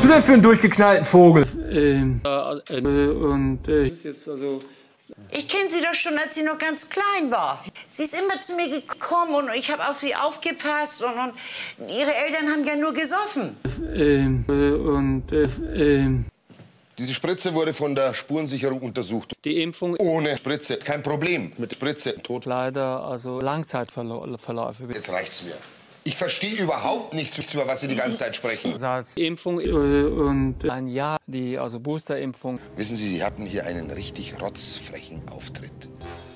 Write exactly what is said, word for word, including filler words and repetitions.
denn für einen durchgeknallten Vogel? Ähm, äh, äh, und äh, ist jetzt also. Ich kenne sie doch schon, als sie noch ganz klein war. Sie ist immer zu mir gekommen und ich habe auf sie aufgepasst und, und ihre Eltern haben ja nur gesoffen. Ähm, äh, und äh, ähm, Diese Spritze wurde von der Spurensicherung untersucht. Die Impfung Ohne Spritze kein Problem. Mit Spritze tot. leider also Langzeitverläufe. Jetzt reicht's mir. Ich verstehe überhaupt nichts, über was Sie die ganze Zeit sprechen. Die Impfung äh, und ein Jahr die also Boosterimpfung. Wissen Sie, Sie hatten hier einen richtig rotzfrechen Auftritt.